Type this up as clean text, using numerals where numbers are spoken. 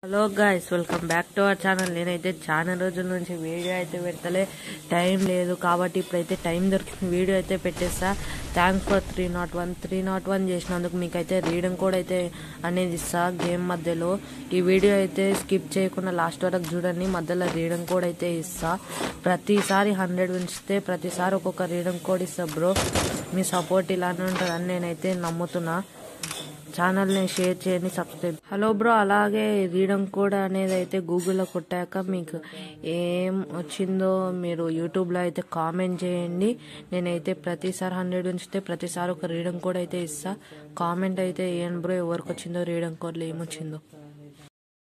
Hello guys, welcome back to our channel. నేనైతే చాలా రోజుల నుంచి వీడియో అయితే పెడతలే, టైం లేదు కాబట్టి ఇప్పుడైతే టైం దొరికింది, వీడియో అయితే పెట్టేస్తా. థ్యాంక్స్ ఫర్ 301 చేసినందుకు మీకైతే రీడింగ్ కోడ్ అయితే అనేది ఇస్తా గేమ్ మధ్యలో. ఈ వీడియో అయితే స్కిప్ చేయకుండా లాస్ట్ వరకు చూడండి, మధ్యలో రీడింగ్ కోడ్ అయితే ఇస్తా. ప్రతిసారి 100 ఉంచితే ప్రతిసారి ఒక్కొక్క రీడింగ్ కోడ్ ఇస్తా బ్రో. మీ సపోర్ట్ ఇలానే ఉంటుందని నేనైతే నమ్ముతున్నా. ఛానల్ని షేర్ చేయండి, సబ్స్క్రైబ్. హలో బ్రో, అలాగే రీడింగ్ కోడ్ అనేది అయితే గూగుల్లో కొట్టాక మీకు ఏం వచ్చిందో మీరు యూట్యూబ్లో అయితే కామెంట్ చేయండి. నేనైతే ప్రతిసారి 100 ఉంచితే ప్రతిసారి ఒక రీడింగ్ కోడ్ అయితే ఇస్తా. కామెంట్ అయితే వేయండి బ్రో, ఎవరికి వచ్చిందో రీడింగ్ కోడ్లో ఏమొచ్చిందో.